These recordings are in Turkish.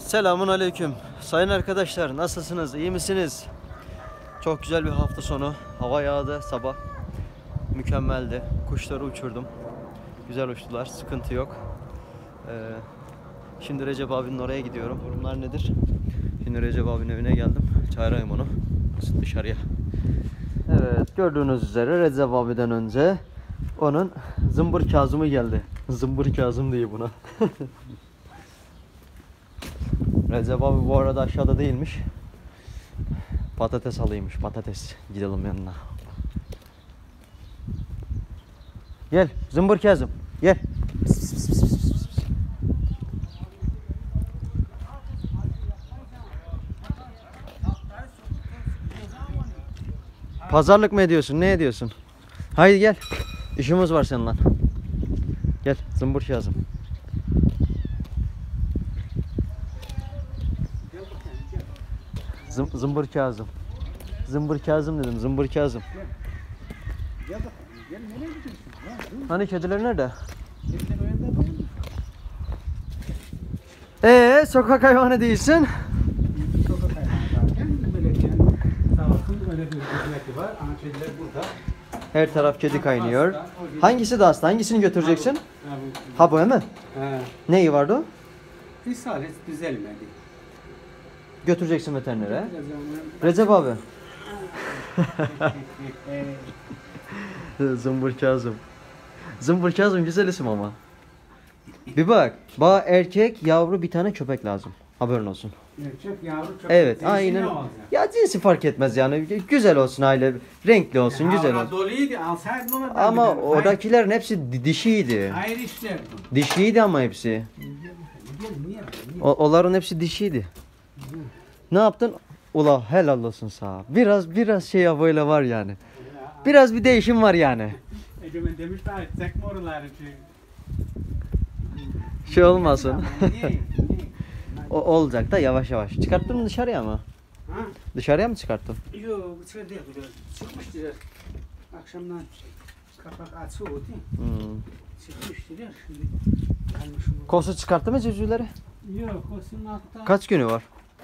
Selamun aleyküm. Sayın arkadaşlar, nasılsınız? İyi misiniz? Çok güzel bir hafta sonu. Hava yağdı sabah. Mükemmeldi. Kuşları uçurdum. Güzel uçtular. Sıkıntı yok. Şimdi Recep abinin oraya gidiyorum. Durumlar nedir? Şimdi Recep abinin evine geldim. Çağırayım onu. Dışarıya. Evet, gördüğünüz üzere Recep abiden önce onun zımbır Kazım'ı geldi. Zımbır Kazım diye buna. Recep abi bu arada aşağıda değilmiş. Patates alıymış, patates. Gidelim yanına. Gel zımbır Kazım, gel. Pazarlık mı ediyorsun, ne ediyorsun? Haydi gel, işimiz var seninle. Gel zımbır Kazım. Zımbır Kazım. Zımbır Kazım dedim, zımbır Kazım. Hani kediler nerede? Sokak hayvanı değilsin. Sokak hayvanı derken belediyenin sağ olsun öyle bir hizmeti var ama kediler burada. Her taraf kedi kaynıyor. Hangisi de hasta? Hangisini götüreceksin? Ha bu mi? Neyi vardı o? İshal hiç düzelmedi. Götüreceksin veterinere. Recep abi. Zımbır Kazım. Zımbır Kazım güzel isim ama. Bir bak. Bana erkek yavru bir tane köpek lazım. Haberin olsun. Erkek yavru köpek. Evet aynen. Ya cinsi fark etmez yani. Güzel olsun aile. Renkli olsun, güzel olsun. Doluydu alsaydın ona da. Ama oradakilerin hepsi dişiydi. Hayır işler. Dişiydi ama hepsi. Onların hepsi dişiydi. Ne yaptın? Ula helal olsun sağ. Biraz şey ya böyle var yani. Biraz bir değişim var yani. Egemen demiş daha etsek mi oraları Şey olmasın. Olacak da yavaş yavaş. Çıkarttın mı dışarıya mı? Ha? Dışarıya mı çıkarttın? Yok dışarıda yapıyor. Çıkmıştır. Akşamdan kapak açı oldu. Çıkmıştır şimdi. Kosu çıkarttı mı civcivleri? Yok kosunun altta. Kaç günü var?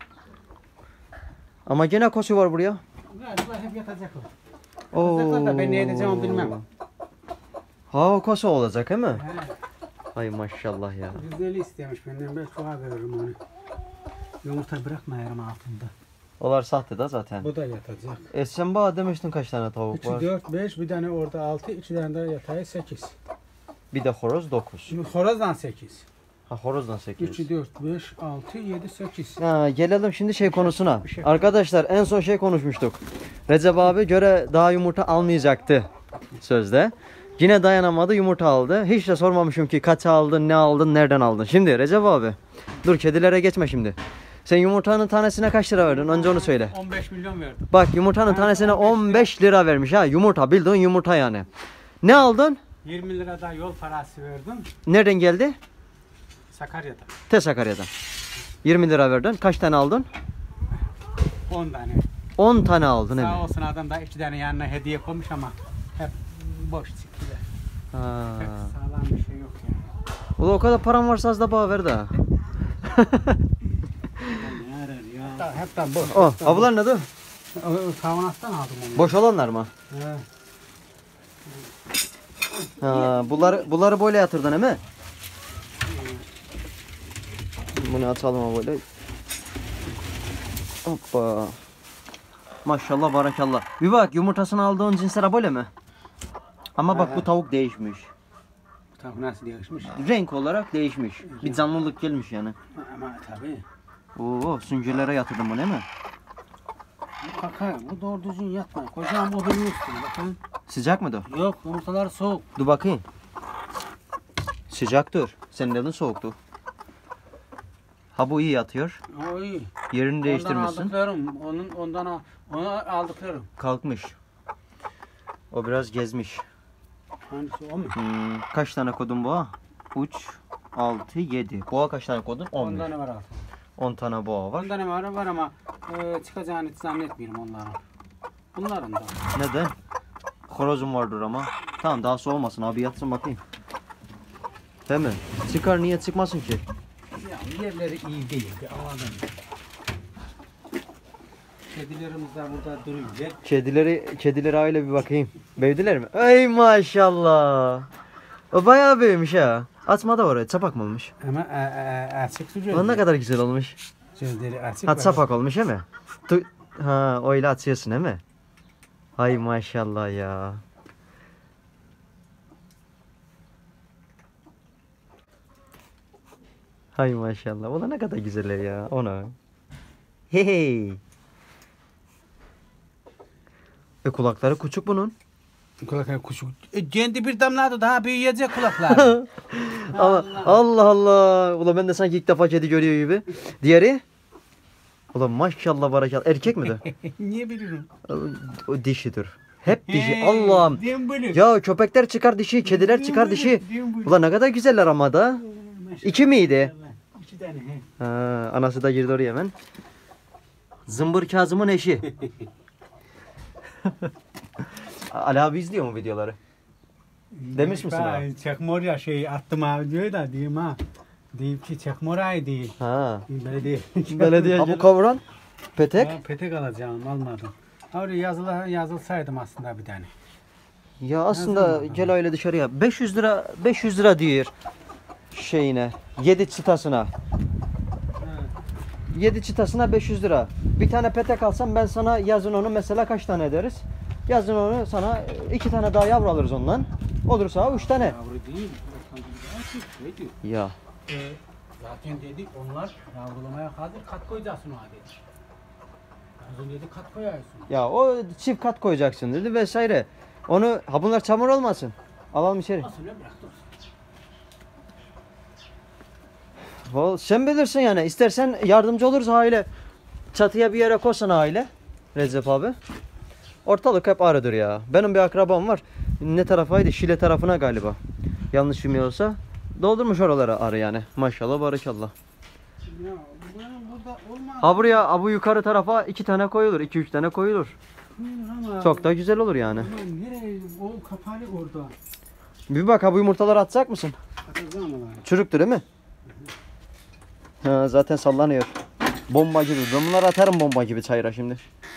Ama gene kosu var buraya. Galiba hep yatacak o. Oo. Yatacaklar da ben ne edeceğim onu bilmem. Ha o kosu olacak değil mi? He. Ay maşallah ya. Güzeli istemiş benden ben çoğa veririm onu. Yumurta bırakmayarım altında. Onlar sahte de zaten. Bu da yatacak. Sen bana demiştin kaç tane tavuk 3, var? 4, 5 bir tane orada 6, 2 tane de yatağı 8. Bir de horoz 9. Horozdan 8. Ha horozdan 8. 3, 4, 5, 6, 7, 8. Ha, gelelim şimdi şey konusuna. Bir şey. Arkadaşlar en son şey konuşmuştuk. Recep abi göre daha yumurta almayacaktı sözde. Yine dayanamadı, yumurta aldı. Hiç de sormamışım ki kaç aldın, ne aldın, nereden aldın. Şimdi Recep abi dur kedilere geçme şimdi. Sen yumurtanın tanesine kaç lira verdin? Önce onu söyle. 15 milyon verdim. Bak yumurtanın tanesine 15 lira vermiş ha. Yumurta, bildiğin yumurta yani. Ne aldın? 20 lira da yol parası verdim. Nereden geldi? Sakarya'da. Sakarya'dan. 20 lira verdin. Kaç tane aldın? 10 tane. 10 tane aldın Sağ evet. olsun adam da 2 tane yanına hediye koymuş ama hep boş çıktılar. Ha. Pek sağlam bir şey yok yani. Ulan o kadar param varsa az da bana ver daha. Hep de boş. Oh, avlar ne de? Tavanattan aldım onu. Boş olanlar mı? He. Ha, bunları böyle yatırdın değil mi? Bunu atalım böyle. Hoppa. Maşallah barakallah. Bir bak yumurtasını aldığın cinsler böyle mi? Ama bak bu tavuk değişmiş. Tavuk nasıl değişmiş? Renk olarak değişmiş. Bir canlılık gelmiş yani. Ama tabii. Oo, süngülere yatırdım bu değil mi? Kaka bu doğru düzgün yatma. Kocam odunun üstüne bakın. Sıcak mıydı? Yok yumurtalar soğuk. Dur bakayım. Sıcaktır. Senin elin soğuktu. Ha bu iyi yatıyor. O iyi. Yerini değiştirmişsin. Ondan aldıklarım. Kalkmış. O biraz gezmiş. Hangisi o mu? Kaç tane kodun boğa? 3, 6, 7. Boğa kaç tane kodun? 11. 10 tane var altında. 10 tane boğa var. 10 tane var ama çıkacağını hiç zannetmiyorum onların. Bunların da. Neden? Horozum vardır ama. Tamam daha soğumasın abi yatsın bakayım. Değil mi? Çıkar niye çıkmasın ki? Ya Yerleri iyi değil. Anladım. Kedilerimiz de burada duruyor. Kedileri aile bir bakayım. Büyüdüler mi? Ey maşallah. O bayağı büyümüş ha. Atma da oraya. Çapak mı olmuş? Ama açık duruyor. O ne kadar güzel olmuş. Gözleri açık. Ha çapak olmuş değil mi? Ha öyle atıyorsun değil mi? Hay maşallah ya. Hay maşallah. O da ne kadar güzeller ya. Ona. Hey hey. Kulakları küçük bunun. Kulakları küçük. Kendi bir damladı daha büyüyecek kulaklar. Ama Allah Allah. Ulan ben de sanki ilk defa kedi görüyor gibi. Diğeri? Ulan maşallah barakallah. Erkek mi de? Niye biliyorum? O dişidir. Hep dişi. Allah'ım. Dimbülük. Ya köpekler çıkar dişi, kediler çıkar dişi. Ulan ne kadar güzeller ama da. İki miydi? İki tane. Ha, anası da girdi oraya hemen. Zımbır Kazım'ın eşi. Ali abi izliyor mu videoları? Demiş misin abi? Ben çakmor ya attım abi diyor da diyeyim ha. Deyip ki çakmor ay değil. Ha. Belediye. Ha bu kavuran petek. Ha, petek alacağım almadım. Oraya yazılsaydım aslında bir tane. Ya aslında gel öyle dışarıya. 500 lira diyor şeyine. 7 çıtasına. 7 çıtasına 500 lira. Bir tane petek alsam ben sana yazın onu mesela kaç tane ederiz? Yazın onu sana 2 tane daha yavru alırız ondan. Olursa 3 tane. Yavru değil. Ne diyor? Ya. Zaten dedik onlar yavrulamaya hazır kat koyacaksın o adet. Hazır dedi kat koyarsın. Ya o çift kat koyacaksın dedi vesaire. Onu ha bunlar çamur olmasın. Alalım içeri. Nasıl ne bıraktın? Sen bilirsin yani. İstersen yardımcı oluruz aile. Çatıya bir yere koysan aile. Recep abi. Ortalık hep arıdır ya. Benim bir akrabam var. Ne tarafaydı? Şile tarafına galiba. Yanlış bilmiyorsa. Doldurmuş oralara arı yani. Maşallah barakallah. Ya burada olmaz. Ha buraya bu yukarı tarafa 2 tane koyulur. 2-3 tane koyulur. Ama Çok da güzel olur yani. nereye o kapalı orada. Bir bak ha bu yumurtaları atacak mısın? Atacağım ama. Çürüktü değil mi? Ha, zaten sallanıyor. Bomba gibi. Ben bunları atarım bomba gibi çayıra şimdi.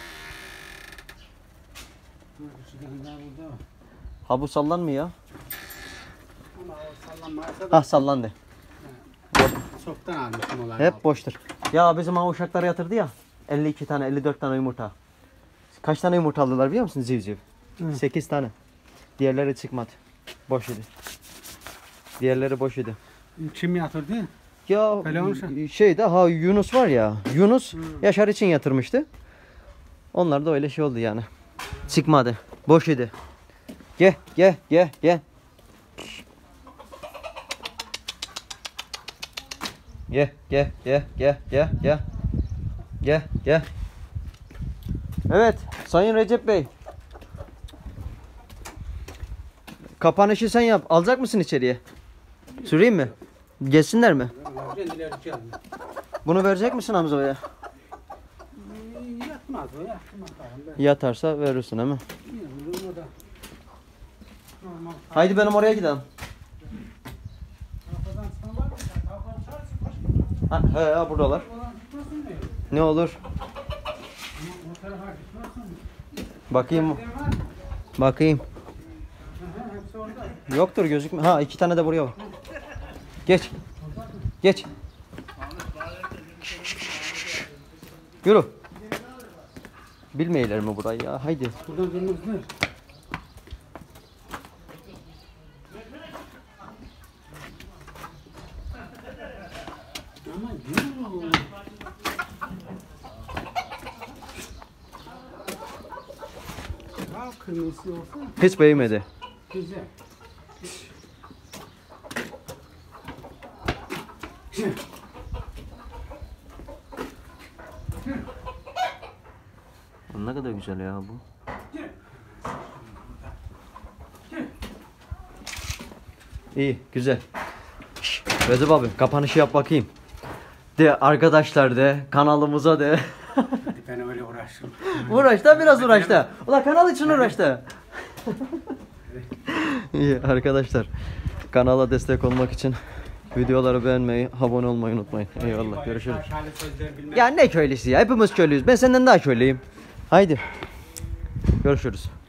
Ha bu sallanmıyor. Ama o sallanmazsa da Ha sallandı. çoktan almışım olayı. Hep boştur. Ya bizim ha uşaklar yatırdı ya. 52 tane 54 tane yumurta. Kaç tane yumurta aldılar biliyor musun civciv? 8 tane. Diğerleri çıkmadı. Boş idi. Diğerleri boş idi. Kim yatırdı? Ya Öyle olmuş ha. şeyde ha Yunus var ya. Yunus Yaşar için yatırmıştı. Onlar da öyle şey oldu yani. Çıkmadı. Boş idi. Gel. Gel. Gel. Evet, Sayın Recep Bey. Kapanışı sen yap. Alacak mısın içeriye? Süreyim mi? Gelsinler mi? Kendileri geldi. Bunu verecek misin Hamza'ya? Yatmaz o yatmaz. Yatarsa verirsin ama. Bilmiyorum o da. Normal. Haydi benim oraya gidelim. Arkadan sana var mı? Arkadan çarşı koş. Ha buradalar. Oradan gitmesin mi? Ne olur? O tarafa gitmesin mi? Bakayım. Var mı? Bakayım. Hepsi orada. Yoktur gözükmüyor. Ha 2 tane de buraya var. Geç. Geç. Yürü. Bilmeyler mi burayı ya? Haydi. Buradan dönmez ne? Ama yürü. Ya kırmızı olsa Hiç beğenmedi. güzel. Ne kadar güzel ya bu. İyi, güzel. Recep abi kapanışı yap bakayım. De arkadaşlar de, kanalımıza de. Ben öyle uğraştım. Uğraş da biraz uğraş da. Ulan kanal için uğraş da. İyi arkadaşlar. Kanala destek olmak için Videoları beğenmeyi, abone olmayı unutmayın. Eyvallah. Görüşürüz. Şaşalı sözler bilmem. Ya ne köylüsü ya? Hepimiz köylüyüz. Ben senden daha köylüyüm. Haydi. Görüşürüz.